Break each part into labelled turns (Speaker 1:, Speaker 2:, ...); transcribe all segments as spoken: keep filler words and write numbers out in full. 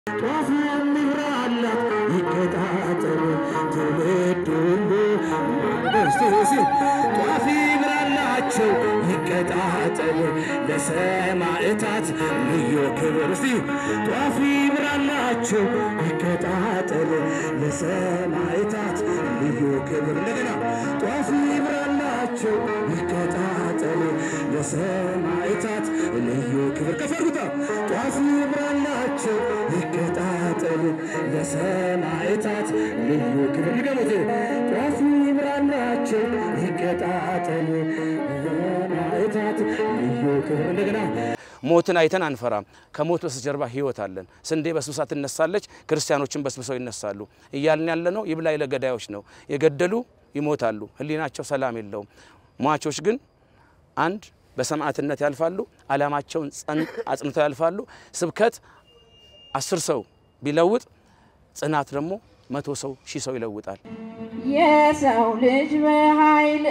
Speaker 1: ጧፉም ይብራላት ይቀጣጠል ትውልዱሉ በስተሲ ጧፍ ይብራላቸው ይቀጣጠል ለሰማዕታት ልዩ ክብር እስቲ ጧፍ ይብራላቸው ይቀጣጠል ለሰማዕታት ልዩ ክብር እንደገና ጧፍ ይብራላቸው ይቀጣጠል ለሰማዕታት ልዩ ክብር ከፈርጉታ ጧፍ ይብራላቸው ይቀጣጠል ለሰማዕታት ልዩ ክብር ይገሙት ጧፍ ይብራላቸው ይቀጣጠል ለሰማዕታት ልዩ ክብር እንደገና ሞትን አይተን አንፈራም ከሞት በስተጀርባ ህይወት አለን ስንዴ በስብሳ ትነሳለች ክርስቲያኖችን በስብሰው ይነሳሉ እያልን ያለነው ይብላኝ ለገዳዮች ነው የገደሉ ይሞታሉ ህሊናቸው ሰላም የለውም ሟቾች ግን አንድ በሰማዕትነት ያልፋሉ ዓላማቸውን አጽንተው ያልፋሉ ስብከት አስር ሰው ቢለውጥ ጽናት ደግሞ መቶ ሰው ሺህ ሰው ይለውጣል
Speaker 2: የሰው ልጅ በኃይል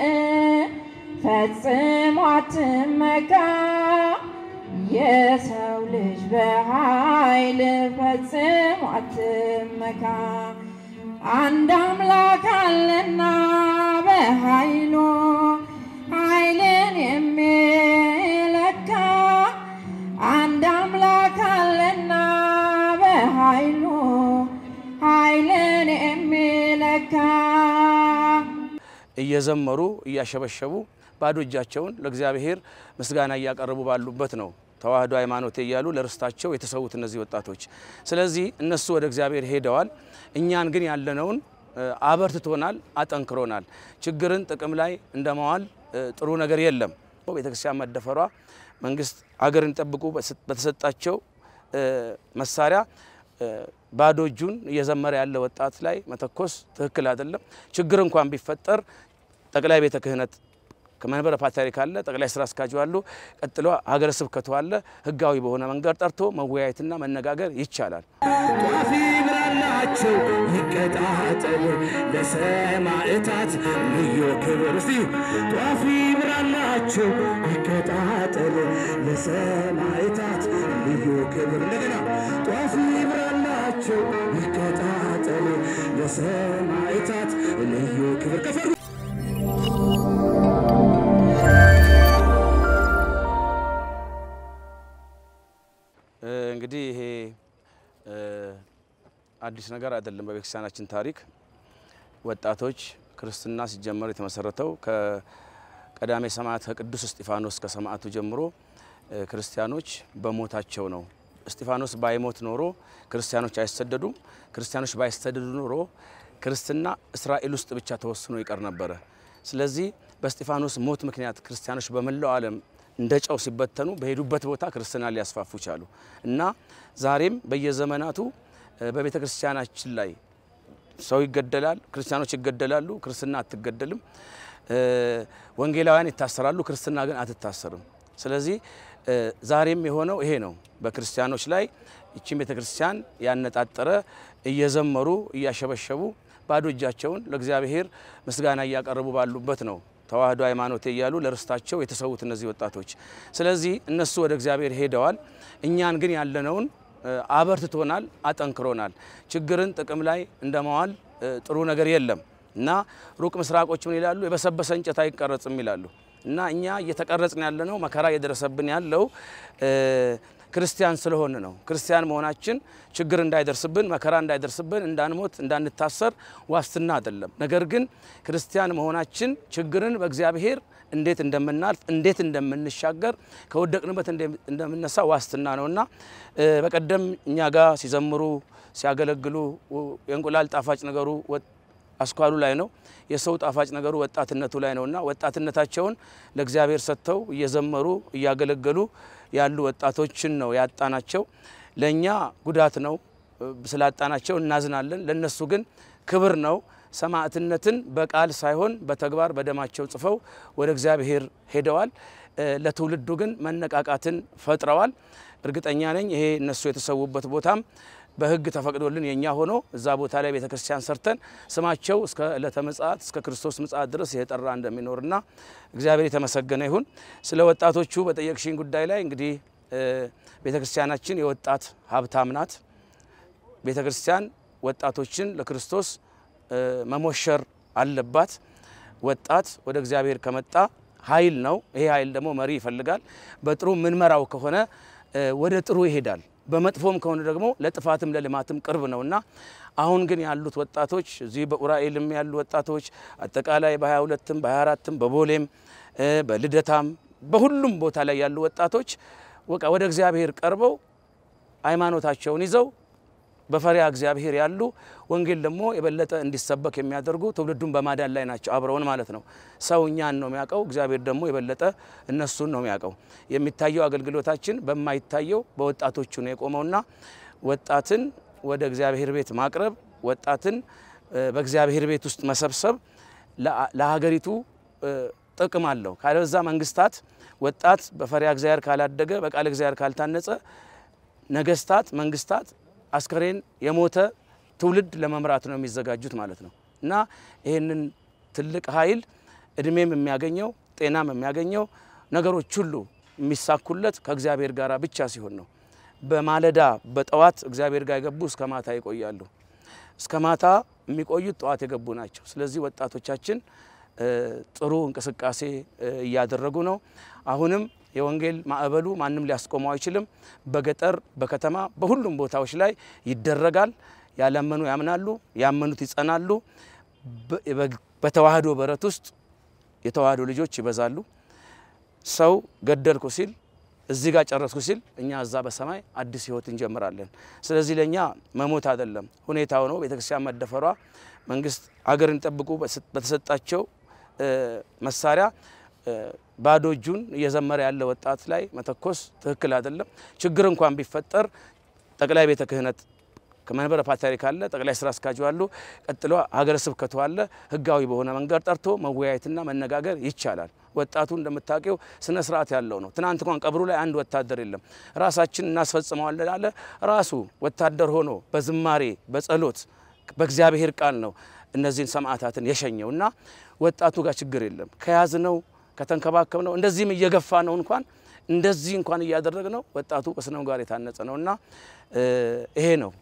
Speaker 2: ፈጽሞ አትመካ የሰው ልጅ በኃይል ፈጽሞ አትመካ አንድ አምላክ አለና በኃይሉ ኃይልን የሚለካ አንድ አምላክ አለና በኃይሉ ኃይልን የሚለካ
Speaker 1: እየዘመሩ እያሸበሸቡ ባዶ እጃቸውን ለእግዚአብሔር ምስጋና ያቀርቡ ባሉበት ነው ተዋህዶ ሃይማኖት ይያሉ ለርስታቸው የተሰውት እነዚህ ወጣቶች ስለዚህ እነሱ ወደ እግዚአብሔር ሄደዋል እኛን ግን ያለነውን አበርትቶናል አጠንክሮናል ችግርን ጥቅም ላይ እንደማዋል ጥሩ ነገር የለም ቤተክርስቲያን መደፈሯ መንግስት አገርን ጠብቁ በተሰጣቸው መሳሪያ ባዶ እጁን እየዘመረ ያለ ወጣት ላይ መተኮስ ትክክል አይደለም ችግር እንኳን ቢፈጠር ጠቅላይ ቤተ ክህነት ከመንበረ ፓትርያርክ አለ ጠቅላይ ስራ አስኪያጁ አሉ ቀጥሎ ሀገረ ስብከቱ አለ ህጋዊ በሆነ መንገድ ጠርቶ መወያየትና መነጋገር ይቻላል ጧፍ ይብራላቸው ይቀጣጠል ለሰማዕታት ልዩ ክብር እስቲ ጧፍ ይብራላቸው ይቀጣጠል ለሰማዕታት ልዩ ክብር እንደገና ጧፍ ይብራላቸው ይቀጣጠል ለሰማዕታት ልዩ ክብር ከፈር እንግዲህ ይሄ አዲስ ነገር አይደለም በቤተክርስቲያናችን ታሪክ ወጣቶች ክርስትና ሲጀመር የተመሰረተው ከቀዳሜ ሰማዕት ከቅዱስ እስጢፋኖስ ከሰማዕቱ ጀምሮ ክርስቲያኖች በሞታቸው ነው እስጢፋኖስ ባይሞት ኖሮ ክርስቲያኖች አይሰደዱም ክርስቲያኖች ባይሰደዱ ኖሮ ክርስትና እስራኤል ውስጥ ብቻ ተወስኖ ይቀር ነበር ስለዚህ በእስጢፋኖስ ሞት ምክንያት ክርስቲያኖች በመላው ዓለም እንደጫው ሲበተኑ በሄዱበት ቦታ ክርስትና ሊያስፋፉ ቻሉ እና ዛሬም በየዘመናቱ በቤተክርስቲያናችን ላይ ሰው ይገደላል ክርስቲያኖች ይገደላሉ ክርስትና አትገደልም ወንጌላውያን ይታሰራሉ ክርስትና ግን አትታሰርም ስለዚህ ዛሬም የሆነው ይሄ ነው በክርስቲያኖች ላይ እቺን ቤተክርስቲያን ያነጣጠረ እየዘመሩ እያሸበሸቡ ባዶ እጃቸውን ለእግዚአብሔር ምስጋና ያቀርቡ ባሉበት ነው ተዋህዶ ሃይማኖት ይያሉ ለርስታቸው የተሰውት እነዚህ ወጣቶች ስለዚህ እነሱ ወደ እግዚአብሔር ሄደዋል እኛን ግን ያለነውን አበርትቶናል አጠንክሮናል ችግርን ጥቅም ላይ እንደማዋል ጥሩ ነገር የለም እና ሩቅ ምስራቆች ምን ይላሉ የበሰበሰ እንጨት አይቀረጽም ይላሉ እና እኛ እየተቀረጽን ያለነው መከራ እየደረሰብን ያለው ክርስቲያን ስለሆነ ነው ክርስቲያን መሆናችን ችግር እንዳይደርስብን መከራ እንዳይደርስብን እንዳንሞት እንዳንታሰር ዋስትና አይደለም ነገር ግን ክርስቲያን መሆናችን ችግርን በእግዚአብሔር እንዴት እንደምናልፍ እንዴት እንደምንሻገር ከወደቅንበት እንደምንነሳ ዋስትና ነውና በቀደም እኛ ጋር ሲዘምሩ ሲያገለግሉ የእንቁላል ጣፋጭ ነገሩ አስኳሉ ላይ ነው የሰው ጣፋጭ ነገሩ ወጣትነቱ ላይ ነውና ወጣትነታቸውን ለእግዚአብሔር ሰጥተው እየዘመሩ እያገለገሉ ያሉ ወጣቶችን ነው ያጣናቸው ለኛ ጉዳት ነው ስላጣናቸው እናዝናለን ለነሱ ግን ክብር ነው ሰማዕትነትን በቃል ሳይሆን በተግባር በደማቸው ጽፈው ወደ እግዚአብሔር ሄደዋል ለትውልዱ ግን መነቃቃትን ፈጥረዋል እርግጠኛ ነኝ ይሄ እነሱ የተሰውበት ቦታም በህግ ተፈቅዶልን የኛ ሆኖ እዛ ቦታ ላይ ቤተክርስቲያን ሰርተን ስማቸው እስከ ለተመጻት እስከ ክርስቶስ መጻት ድረስ የጠራ እንደሚኖርና እግዚአብሔር የተመሰገነ ይሁን ስለ ወጣቶቹ በጠየቅሽኝ ጉዳይ ላይ እንግዲህ ቤተክርስቲያናችን የወጣት ሀብታም ናት ቤተክርስቲያን ወጣቶችን ለክርስቶስ መሞሸር አለባት ወጣት ወደ እግዚአብሔር ከመጣ ኃይል ነው ይሄ ኃይል ደግሞ መሪ ይፈልጋል በጥሩ ምንመራው ከሆነ ወደ ጥሩ ይሄዳል በመጥፎም ከሆነ ደግሞ ለጥፋትም ለልማትም ቅርብ ነውና አሁን ግን ያሉት ወጣቶች እዚህ በኡራኤልም ያሉ ወጣቶች አጠቃላይ በ22ም በ24ም በቦሌም በልደታም በሁሉም ቦታ ላይ ያሉ ወጣቶች ወቃ ወደ እግዚአብሔር ቀርበው ሃይማኖታቸውን ይዘው በፈሪያ እግዚአብሔር ያሉ ወንጌል ደግሞ የበለጠ እንዲሰበክ የሚያደርጉ ትውልዱን በማዳን ላይ ናቸው አብረውን ማለት ነው ሰውኛን ነው የሚያቀው እግዚአብሔር ደግሞ የበለጠ እነሱን ነው የሚያቀው የሚታየው አገልግሎታችን በማይታየው በወጣቶቹ ነው የቆመውና ወጣትን ወደ እግዚአብሔር ቤት ማቅረብ ወጣትን በእግዚአብሔር ቤት ውስጥ መሰብሰብ ለሀገሪቱ ጥቅም አለው ካለዛ መንግስታት ወጣት በፈሪያ እግዚአብሔር ካላደገ በቃል እግዚአብሔር ካልታነጸ ነገስታት መንግስታት አስከሬን የሞተ ትውልድ ለመምራት ነው የሚዘጋጁት ማለት ነው እና ይሄንን ትልቅ ኃይል እድሜም የሚያገኘው ጤናም የሚያገኘው ነገሮች ሁሉ የሚሳኩለት ከእግዚአብሔር ጋር ብቻ ሲሆን ነው በማለዳ በጠዋት እግዚአብሔር ጋር ይገቡ እስከ ማታ ይቆያሉ እስከ ማታ የሚቆዩት ጠዋት የገቡ ናቸው ስለዚህ ወጣቶቻችን ጥሩ እንቅስቃሴ ያደረጉ ነው አሁንም የወንጌል ማዕበሉ ማንንም ሊያስቆመው አይችልም በገጠር በከተማ በሁሉም ቦታዎች ላይ ይደረጋል ያለመኑ ያምናሉ ያመኑት ይጸናሉ በተዋህዶ በረት ውስጥ የተዋህዶ ልጆች ይበዛሉ ሰው ገደልኩ ሲል እዚህ ጋር ጨረስኩ ሲል እኛ እዛ በሰማይ አዲስ ህይወት እንጀምራለን ስለዚህ ለኛ መሞት አይደለም ሁኔታው ነው ቤተክርስቲያን መደፈሯ መንግስት አገርን ጠብቁ በተሰጣቸው መሳሪያ ባዶ እጁን እየዘመረ ያለ ወጣት ላይ መተኮስ ትክክል አይደለም ችግር እንኳን ቢፈጠር ጠቅላይ ቤተ ክህነት ከመንበረ ፓትርያርክ አለ ጠቅላይ ስራ አስኪያጁ አሉ ቀጥሎ ሀገረ ስብከቱ አለ ህጋዊ በሆነ መንገድ ጠርቶ መወያየትና መነጋገር ይቻላል ወጣቱ እንደምታውቀው ስነ ስርዓት ያለው ነው ትናንት እንኳን ቀብሩ ላይ አንድ ወታደር የለም ራሳችን እናስፈጽመዋለን አለ ራሱ ወታደር ሆኖ በዝማሬ በጸሎት በእግዚአብሔር ቃል ነው እነዚህን ሰማዕታትን የሸኘውና ወጣቱ ጋር ችግር የለም ከያዝነው ከተንከባከብ ነው እንደዚህም እየገፋ ነው እንኳን እንደዚህ እንኳን ያደረግነው ወጣቱ በስነው ጋር የታነጸ ነውና ይሄ ነው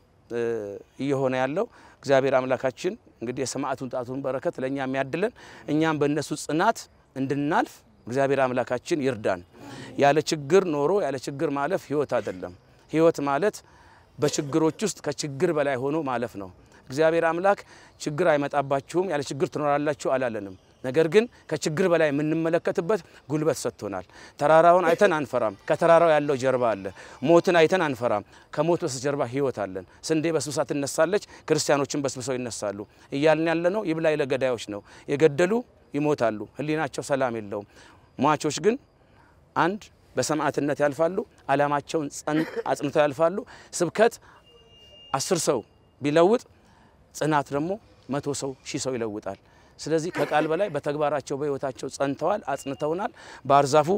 Speaker 1: እየሆነ ያለው እግዚአብሔር አምላካችን እንግዲህ የሰማዕቱን ጣቱን በረከት ለኛ የሚያድለን እኛም በእነሱ ጽናት እንድናልፍ እግዚአብሔር አምላካችን ይርዳን ያለ ችግር ኖሮ ያለ ችግር ማለፍ ህይወት አይደለም ህይወት ማለት በችግሮች ውስጥ ከችግር በላይ ሆኖ ማለፍ ነው እግዚአብሔር አምላክ ችግር አይመጣባችሁም ያለ ችግር ትኖራላችሁ አላለንም ነገር ግን ከችግር በላይ የምንመለከትበት ጉልበት ሰጥቶናል ተራራውን አይተን አንፈራም ከተራራው ያለው ጀርባ አለ ሞትን አይተን አንፈራም ከሞት በስተጀርባ ህይወት አለን ስንዴ በስብሳ ትነሳለች ክርስቲያኖችን በስብሰው ይነሳሉ እያልን ያለነው ይብላኝ ለገዳዮች ነው የገደሉ ይሞታሉ ህሊናቸው ሰላም የለውም ሟቾች ግን አንድ በሰማዕትነት ያልፋሉ አላማቸውን አጽንተው ያልፋሉ ስብከት አስር ሰው ቢለውጥ ጽናት ደግሞ መቶ ሰው ሺህ ሰው ይለውጣል ስለዚህ ከቃል በላይ በተግባራቸው በህይወታቸው ጸንተዋል አጽንተውናል ባርዛፉ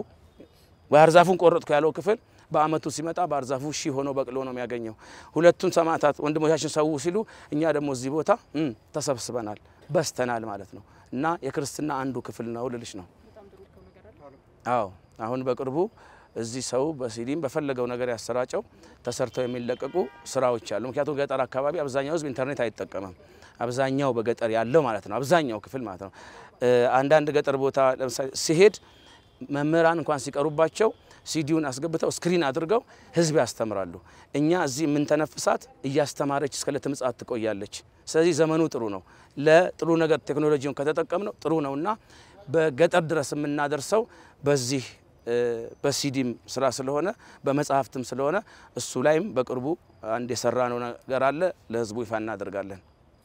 Speaker 1: ባርዛፉን ቆረጥኩ ያለው ክፍል በአመቱ ሲመጣ ባርዛፉ ሺህ ሆኖ በቅሎ ነው የሚያገኘው ሁለቱን ሰማዕታት ወንድሞቻችን ሰው ሲሉ እኛ ደግሞ እዚህ ቦታ ተሰብስበናል በስተናል ማለት ነው እና የክርስትና አንዱ ክፍል ነው ልልሽ ነው አዎ አሁን በቅርቡ እዚህ ሰው በሲዲም በፈለገው ነገር ያሰራጨው ተሰርተው የሚለቀቁ ስራዎች አሉ ምክንያቱም ገጠር አካባቢ አብዛኛው ህዝብ ኢንተርኔት አይጠቀምም አብዛኛው በገጠር ያለው ማለት ነው አብዛኛው ክፍል ማለት ነው አንዳንድ ገጠር ቦታ ለምሳሌ ሲሄድ መምህራን እንኳን ሲቀሩባቸው ሲዲውን አስገብተው ስክሪን አድርገው ህዝብ ያስተምራሉ እኛ እዚህ ምን ተነፍሳት እያስተማረች እስከ ለተምጻት ትቆያለች ስለዚህ ዘመኑ ጥሩ ነው ለጥሩ ነገር ቴክኖሎጂውን ከተጠቀምነው ጥሩ ነውና በገጠር ድረስ የምናደርሰው በዚህ በሲዲም ስራ ስለሆነ በመጽሐፍትም ስለሆነ እሱ ላይም በቅርቡ አንድ የሰራነው ነገር አለ ለህዝቡ ይፋ እናደርጋለን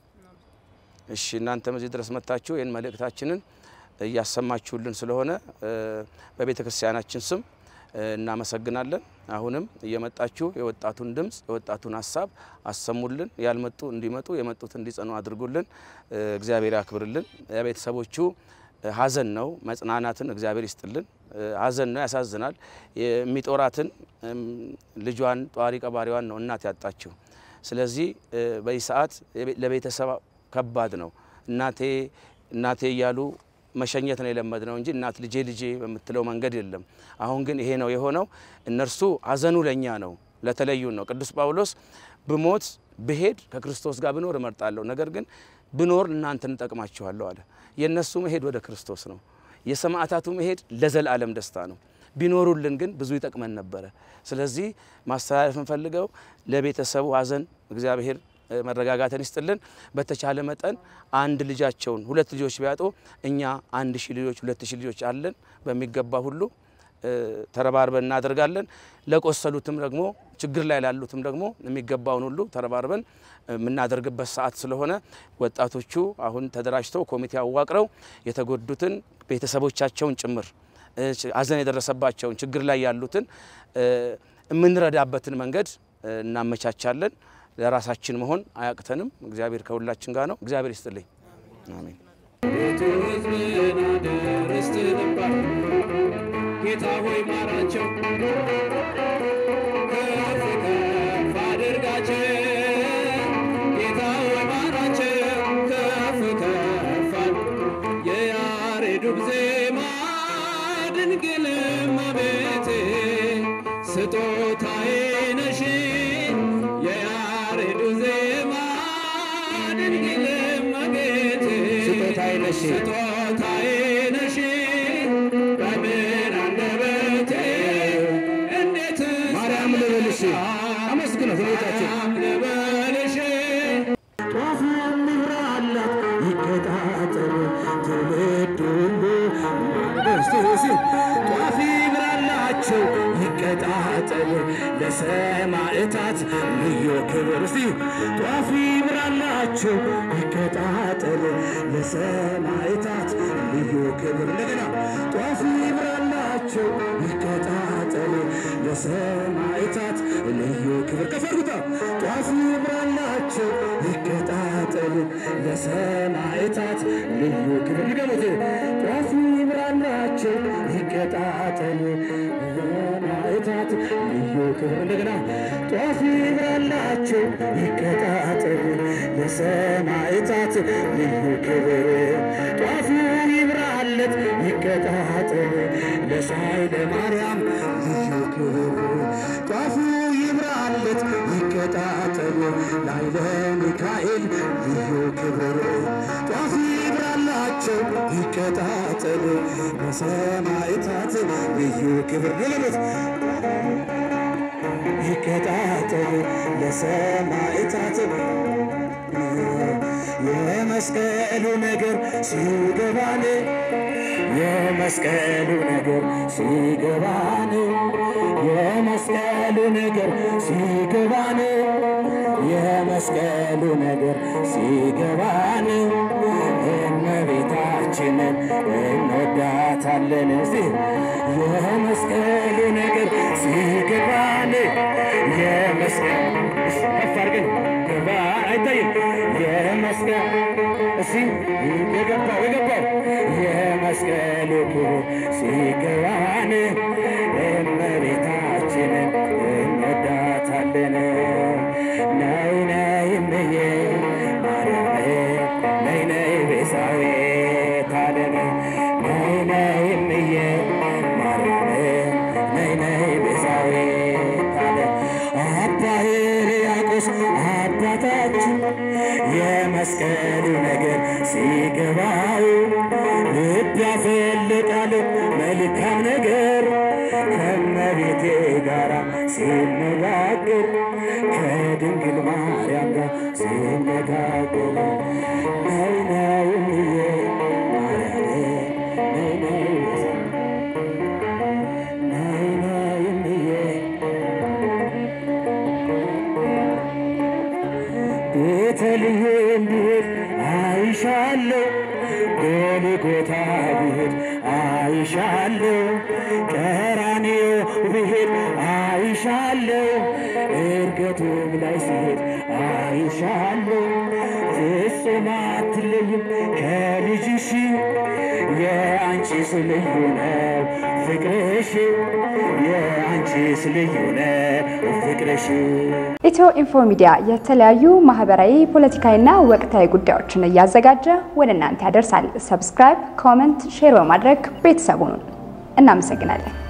Speaker 1: እሺ እናንተ መዚህ ድረስ መጣችሁ የን መልእክታችንን ያሰማችሁልን ስለሆነ በቤተ ክርስቲያናችን ስም እናመሰግናለን አሁንም እየመጣችሁ የወጣቱን ድምጽ የወጣቱን ሐሳብ አሰሙልን ያልመጡ እንዲመጡ የመጡት እንዲጸኑ አድርጉልን እግዚአብሔር ያክብርልን የቤተሰቦቹ ሐዘን ነው መጽናናትን እግዚአብሔር ይስጥልን ሐዘን ነው ያሳዝናል የሚጦራትን ልጇን ጧሪ ቀባሪዋን ነው እናት ያጣችው ስለዚህ በይሰዓት ለቤተሰብ ከባድ ነው እናቴ እናቴ ያሉ መሸኘት ነው የለመድነው እንጂ እናት ልጄ ልጄ በመትለው መንገድ የለም አሁን ግን ይሄ ነው የሆነው እነርሱ ሐዘኑ ለኛ ነው ለተለዩን ነው ቅዱስ ጳውሎስ በሞት በሄድ ከክርስቶስ ጋር ብኖር እመርጣለሁ ነገር ግን ብኖር እናንተን ተጠቅማችኋለሁ አለ የነሱ መሄድ ወደ ክርስቶስ ነው የሰማዕታቱ መሄድ ለዘላለም ደስታ ነው ቢኖሩልን ግን ብዙ ይጠቅመን ነበር ስለዚህ ማስተላለፍ እንፈልገው ለቤተሰቡ ሐዘን እግዚአብሔር መረጋጋትን ይስጥልን በተቻለ መጠን አንድ ልጃቸውን ሁለት ልጆች ቢያጡ እኛ አንድ ሺህ ልጆች ሁለት ሺህ ልጆች አለን በሚገባ ሁሉ ተረባርበን እናደርጋለን ለቆሰሉትም ደግሞ ችግር ላይ ላሉትም ደግሞ የሚገባውን ሁሉ ተረባርበን ምናደርግበት ሰዓት ስለሆነ ወጣቶቹ አሁን ተደራጅተው ኮሚቴ አዋቅረው የተጎዱትን ቤተሰቦቻቸውን ጭምር ሐዘን የደረሰባቸውን ችግር ላይ ያሉትን ምንረዳበትን መንገድ እናመቻቻለን ለራሳችን መሆን አያቅተንም እግዚአብሔር ከሁላችን ጋር ነው እግዚአብሔር ይስጥልኝ አሜን ጌታ ሆይ ማራቸው ከፍ አድርጋቸው ጌታ ሆይ ማራቸው ከፍ ከፍ የያሬዱ ዜማ ድንግል እመቤቴ ስጦታዬ ነሽ የያሬዱ ዜማ ድንግል እመቤቴ ስጦታዬ ነሽ ስጦታዬ ነሽ አመስግኑ ስለታችሁ አምለበለሽ ጧፍ የሚብራላ ይከታተል ትውልዱን በስተሲ ጧፍ ይብራላቸው ይከታተል ለሰማዕታት ልዩ ክብር እስቲ ጧፍ ይብራላቸው ይከታተል ለሰማዕታት ልዩ ክብር እንደገና ጧፍ ይብራላቸው ይከታተል ለሰማዕታት ልዩ ክብር ከፈርጉታ ጧፍ ይብራላቸው ይከታተል ለሰማዕታት ልዩ ክብር ይገመቱ ጧፍ ይብራላቸው ይከታተል ለሰማዕታት ልዩ ክብር እንደገና ጧፍ ይብራላቸው ይከታተል ለሰማዕታት ልዩ ክብር ጧፍ ይብራለት ይከታተል ለሳይለ ማርያም ልዩ ክብር ጧፍ ይብራለት ይከታተል ላይለ ሚካኤል ልዩ ክብር ጧፍ ይብራላቸው ይከታተል ለሰማዕታት ልዩ ክብር ለለበት ይከታተል ለሰማዕታት የመስቀሉ ነገር ሲገባን የመስቀሉ ነገር ሲገባን የመስቀሉ ነገር ሲገባን የመስቀሉ ነገር ሲገባን እመቤታችንን እንወዳታለን የመስቀሉ ነገር ሲገባን የመስቀሉ ከፋርገን ገባ አይታይም የመስቀል እሺ የገባው የገባው የመስቀሉ ክብር ሲገባን እመቤታችንን እንወዳታለን ነይ ነይ እምዬ ማርያም ነይ ነይ ቤዛዊተ ዓለም ነይ ነይ እምዬ ማርያም ነይ ነይ ቤዛዊተ ዓለም አባ ሕርያቆስ አባታችን የመስቀሉ ነገር ሲገባው ልብ ያፈልቃል መልካም ነገር ከመቤቴ ጋራ ሲነጋገር ከድንግል ማርያም ጋር ሲነጋገር ነይ ነይ እምዬ ማርያም ነይ ነይ ነይ ነይ እምዬ ቤተልሔም ብሄድ አይሻለሁ ጎልጎታ ብሄድ አይሻለሁ ቀራንዮ ብሄድ አይሻለሁ እርገቱም ላይ ሲሄድ አይሻለሁ ፍጹም አትለይም ከልጅሽ የአንቺስ ልዩ ነው ፍቅርሽ የአንቺስ ልዩ ነው ፍቅርሽ
Speaker 3: ኢትዮ ኢንፎ ሚዲያ የተለያዩ ማህበራዊ ፖለቲካዊና ወቅታዊ ጉዳዮችን ያዘጋጀ ወደ እናንተ ያደርሳል ሰብስክራይብ ኮሜንት ሼር በማድረግ ቤተሰቡን እናመሰግናለን